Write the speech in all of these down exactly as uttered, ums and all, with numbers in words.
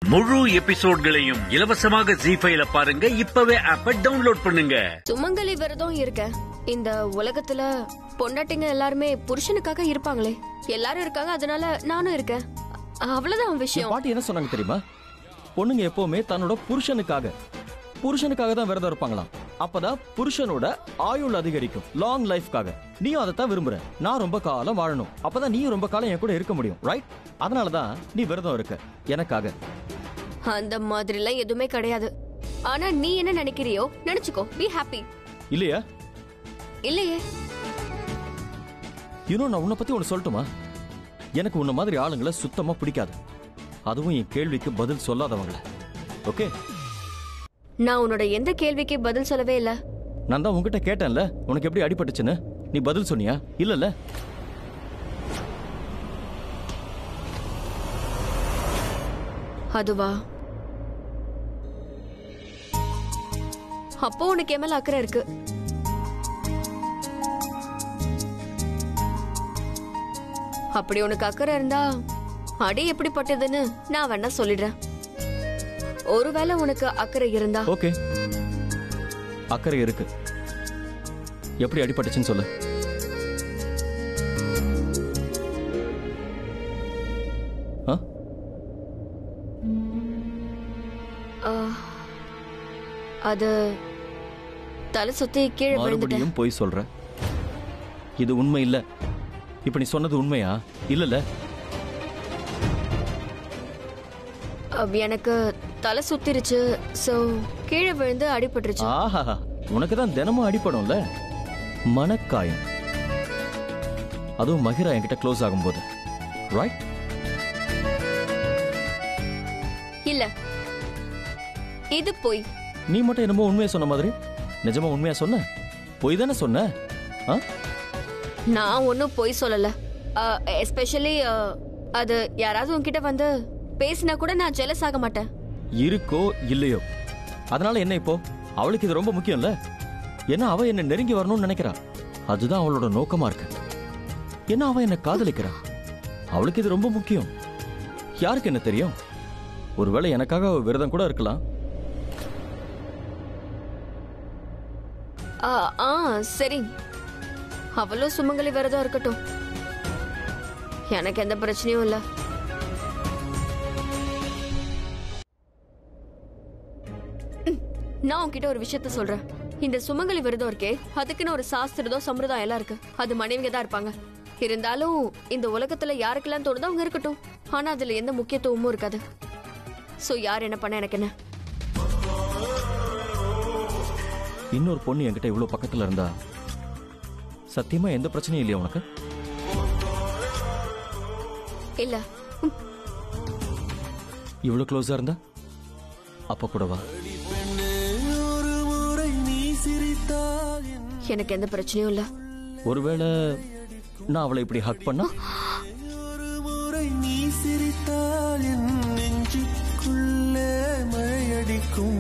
முழு எபிசோட்களையும் இலவசமாக ஜீ ஃபைவ்ல பாருங்க. இப்பவே ஆப்பை டவுன்லோட் பண்ணுங்க. சுமங்கலி விரதம் இருக்க. இந்த உலகத்துல பொண்டாட்டிங்க எல்லாருமே புருஷனுக்காக இருப்பாங்களே, எல்லாரும் இருக்காங்க, அதனால நானும் இருக்கேன். அவ்வளவுதான் விஷயம். பாட்டி என்ன சொன்னாங்க தெரியுமா? பொண்ணுங்க எப்பவுமே தன்னோட புருஷனுக்காக புருஷனுக்காக தான் விரதம் இருப்பாங்களாம். அப்பதான் புருஷனோட ஆயுள் அதிகரிக்கும், லாங் லைஃப்காக. நீயும் அதைத்தான் விரும்புற. நான் ரொம்ப காலம் வாழணும், அப்பதான் நீயும் ரொம்ப காலம் என் கூட இருக்க முடியும், ரைட்? அதனாலதான் நீ விரதம் இருக்க எனக்காக. அந்த மாதிரி எல்லாம் எதுவுமே கிடையாது. ஆனா நீ என்ன நினைக்கிறியோ நினைச்சுக்கோ. Be happy. இல்லையா? இல்லையே. இன்னும் நான் உன்னை பத்தி ஒன்னு சொல்லட்டுமா? எனக்கு உன்ன மாதிரி ஆளுங்களை சுத்தமா பிடிக்காது, அதுவும் என் கேள்விக்கு பதில் சொல்லாதவங்கள. ஓகே? நான் உன்னோட எந்த கேள்விக்கு பதில் சொல்லவே இல்ல. நான் தான் உன்கிட்ட கேட்டேன்ல, உனக்கு எப்படி அடிபட்டுச்சுன்னு. நீ பதில் சொன்னியா? இல்லல்ல. அதுவா? அப்போ உனக்கு என் மேல அக்கறை இருக்கு. அப்படி உனக்கு அக்கறை இருந்தா அடி எப்படிப்பட்டதுன்னு நான் வேணா சொல்லிடுறேன். ஒருவேளை உனக்கு அக்கறை இருந்தா ஓகே, அக்கறை இருக்கு. எப்படி அடிபட்டுச்சுன்னு சொல்லு. அது தலை சுத்தி கீழே மறுபடியும் போய் சொல்ற. இது உண்மை இல்ல. இப்ப நீ சொன்னது உண்மையா? இல்லல்ல. எனக்கு தலை சுத்திருச்சு, சோ கீழே விழுந்து அடிபட்டுருச்சு. ஆஹா, உனக்கு தான் தினமும் அடிபடும்ல, மனக்காயம். அதுவும் மகிரா என்கிட்ட க்ளோஸ் ஆகும்போது, ரைட்? இல்ல, இது போய். நீ மட்டும் என்னமோ உண்மையா சொன்ன மாதிரி. நிஜமா உண்மையா சொன்ன? பொய் தானே சொன்ன? நான் ஒன்னும் பொய் சொல்லல. எஸ்பெஷலி அது யாராவது உன்கிட்ட வந்து பேசினா கூட நான் ஜெலஸ் ஆக மாட்டேன். இருக்கோ இல்லையோ, அதனால என்ன இப்போ? அவளுக்கு இது ரொம்ப முக்கியம்ல. ஏன்னா அவ என்ன நெருங்கி வரணும்னு நினைக்கிறா, அதுதான் அவளோட நோக்கமா இருக்கு. ஏன்னா அவ என்ன காதலிக்கிறா, அவளுக்கு இது ரொம்ப முக்கியம். யாருக்கு என்ன தெரியும்? ஒருவேளை எனக்காக விரதம் கூட இருக்கலாம். ஆ சரி, அவளும் சுமங்கலி விரதம் இருக்கட்டும், எனக்கு எந்த பிரச்சனையும் இல்ல. நான் உன்கிட்ட ஒரு விஷயத்த சொல்றேன். இந்த சுமங்கலி விரதம் இருக்கே, அதுக்குன்னு ஒரு சாஸ்திரதோ சம்பிரதாயம் எல்லாம் இருக்கு. அது மனைவிங்க தான் இருப்பாங்க. இருந்தாலும் இந்த உலகத்துல யாருக்கெல்லாம் தோணுதோ அவங்க இருக்கட்டும். ஆனா அதுல எந்த முக்கியத்துவமும் இருக்காது. சோ யார் என்ன பண்ண எனக்கு என்ன? இன்னொரு பொண்ணு என்கிட்ட இவ்வளவு பக்கத்துல இருந்தா சத்தியமா எந்த பிரச்சனையும் இல்லையா உனக்கு? இல்ல. இவ்வளவு க்ளோஸா இருந்தா அப்ப கூடவா? எனக்கு எந்த பிரச்சனையும் இல்ல. ஒருவேளை நான் அவளை இப்படி ஹக் பண்ணா? நீ சிரித்தால் என் நெஞ்சுக்குள்ளே மழையடிக்கும்.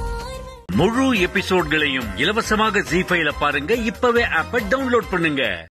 முழு எபிசோட்களையும் இலவசமாக ஜீ ஃபைவ்ல பாருங்க. இப்பவே ஆப்பை டவுன்லோட் பண்ணுங்க.